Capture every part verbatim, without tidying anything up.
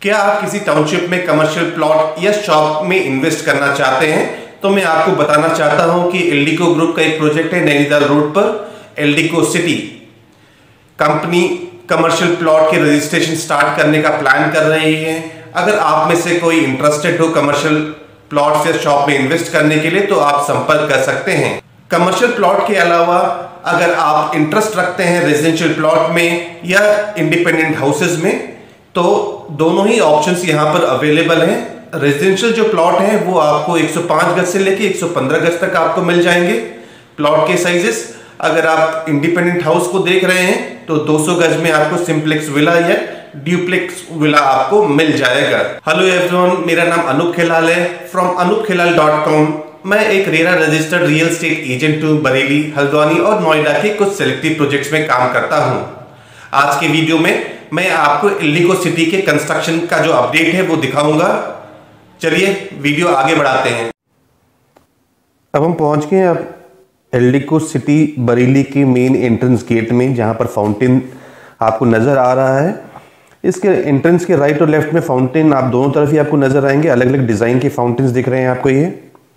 क्या आप किसी टाउनशिप में कमर्शियल प्लॉट या शॉप में इन्वेस्ट करना चाहते हैं? तो मैं आपको बताना चाहता हूं कि एल्डिको ग्रुप का एक प्रोजेक्ट है नैनीताल रोड पर, Eldeco city company commercial plot के रजिस्ट्रेशन स्टार्ट करने का प्लान कर रही है। अगर आप में से कोई इंटरेस्टेड हो कमर्शियल प्लॉट या शॉप में इन्वेस्ट करने के लिए तो आप संपर्क कर सकते हैं। कमर्शियल प्लॉट के अलावा अगर आप इंटरेस्ट रखते हैं रेजिडेंशियल प्लॉट में या इंडिपेंडेंट हाउसेज में, तो दोनों ही ऑप्शंस यहां पर अवेलेबल हैं। रेजिडेंशियल जो प्लॉट है वो आपको एक सौ पाँच गज से लेके एक सौ पंद्रह गज तक आपको मिल जाएंगे प्लॉट के साइजेस। अगर आप इंडिपेंडेंट हाउस को देख रहे हैं तो दो सौ गज में आपको सिंप्लेक्स विला या ड्यूप्लेक्स विला आपको मिल जाएगा। हेलो एवरीवन, मेरा नाम अनूप खिलाल है from Anoop Khilal dot com. मैं एक RERA registered real estate agent हूँ। बरेली, हल्द्वानी और नोएडा के कुछ सेलेक्टिव प्रोजेक्ट्स में काम करता हूँ। आज के वीडियो में मैं आपको एल्डिको सिटी के कंस्ट्रक्शन का जो अपडेट है वो दिखाऊंगा। चलिए वीडियो आगे बढ़ाते हैं। अब हम पहुंच गए अब एल्डिको सिटी बरेली के मेन एंट्रेंस गेट में, जहां पर फाउंटेन आपको नजर आ रहा है। इसके एंट्रेंस के राइट और लेफ्ट में फाउंटेन आप दोनों तरफ ही आपको नजर आएंगे। अलग अलग डिजाइन के फाउंटेन्स दिख रहे हैं आपको ये।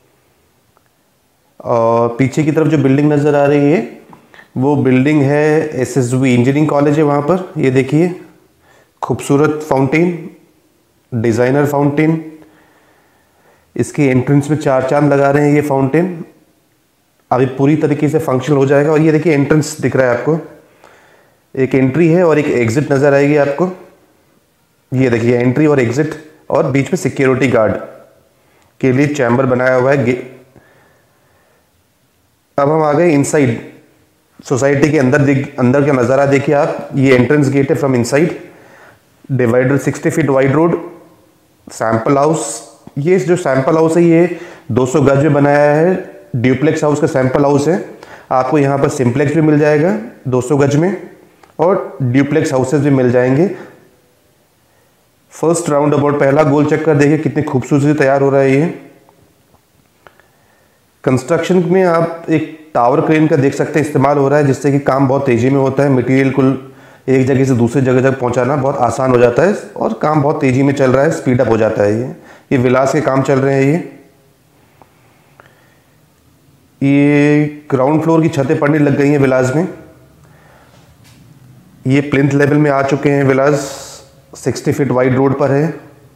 और पीछे की तरफ जो बिल्डिंग नजर आ रही है वो बिल्डिंग है एसएसवी इंजीनियरिंग कॉलेज है। वहाँ पर ये देखिए खूबसूरत फाउंटेन, डिज़ाइनर फाउंटेन। इसकी एंट्रेंस में चार चांद लगा रहे हैं ये फाउंटेन। अभी पूरी तरीके से फंक्शनल हो जाएगा। और ये देखिए एंट्रेंस दिख रहा है आपको, एक एंट्री है और एक एग्जिट नज़र आएगी आपको। ये देखिए एंट्री और एग्जिट, और बीच में सिक्योरिटी गार्ड के लिए चैम्बर बनाया हुआ है। अब हम आ गए इनसाइड सोसाइटी के अंदर। अंदर का नज़ारा देखिए आप। ये एंट्रेंस गेट है from inside. Divider sixty feet wide road, sample house. ये जो सैंपल हाउस है ये दो सौ गज में बनाया है। ड्यूप्लेक्स हाउस का सैंपल हाउस है। आपको यहाँ पर सिंप्लेक्स भी मिल जाएगा दो सौ गज में, और ड्यूप्लेक्स हाउसेज भी मिल जाएंगे। फर्स्ट राउंड अबाउट पहला गोल चक्कर देखिए कितनी खूबसूरती से तैयार हो रहा है ये। कंस्ट्रक्शन में आप एक टावर क्रेन का देख सकते हैं इस्तेमाल हो रहा है, जिससे कि काम बहुत तेजी में होता है। मटेरियल को एक जगह से दूसरी जगह तक पहुंचाना बहुत आसान हो जाता है और काम बहुत तेजी में चल रहा है, स्पीड अप हो जाता है। ये ये विलास के काम चल रहे हैं। ये ये ग्राउंड फ्लोर की छतें पड़ने लग गई हैं विलास में। ये प्लिंथ लेवल में आ चुके हैं villas. Sixty feet wide road पर है।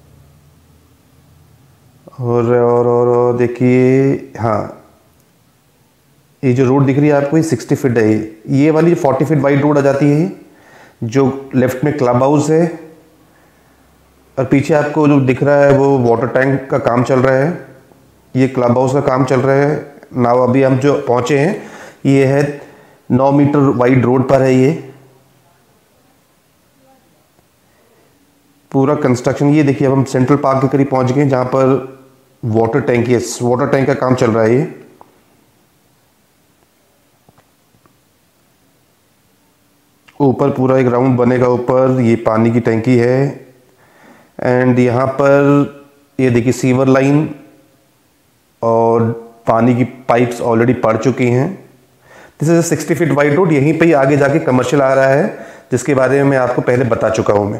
और और और, और देखिए, हाँ ये जो रोड दिख रही है आपको ये सिक्सटी फीट है। ये वाली फोर्टी फीट वाइड रोड आ जाती है। जो लेफ्ट में क्लब हाउस है, और पीछे आपको जो दिख रहा है वो वाटर टैंक का काम चल रहा है। ये क्लब हाउस का काम चल रहा है। नाउ अभी हम जो पहुंचे हैं ये है नौ मीटर वाइड रोड पर है। ये पूरा कंस्ट्रक्शन, ये देखिए अब हम सेंट्रल पार्क के करीब पहुंच गए, जहां पर वाटर टैंक, ये वाटर टैंक का काम चल रहा है। ये ऊपर पूरा एक राउंड बनेगा ऊपर। ये पानी की टैंकी है। एंड यहाँ पर ये देखिए सीवर लाइन और पानी की पाइप्स ऑलरेडी पड़ चुकी हैं। This is sixty feet wide road. यहीं पे ही आगे जाके कमर्शियल आ रहा है, जिसके बारे में मैं आपको पहले बता चुका हूं। मैं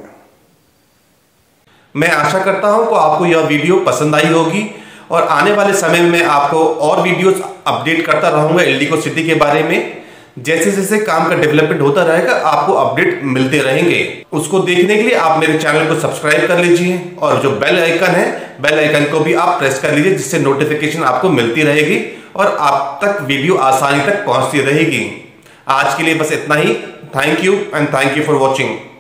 मैं आशा करता हूं कि आपको यह वीडियो पसंद आई होगी, और आने वाले समय में आपको और वीडियोस अपडेट करता रहूंगा एल्डिको सिटी के बारे में। जैसे जैसे काम का डेवलपमेंट होता रहेगा आपको अपडेट मिलते रहेंगे। उसको देखने के लिए आप मेरे चैनल को सब्सक्राइब कर लीजिए, और जो बेल आइकन है बेल आइकन को भी आप प्रेस कर लीजिए, जिससे नोटिफिकेशन आपको मिलती रहेगी और आप तक वीडियो आसानी तक पहुंचती रहेगी। आज के लिए बस इतना ही। Thank you and thank you for watching.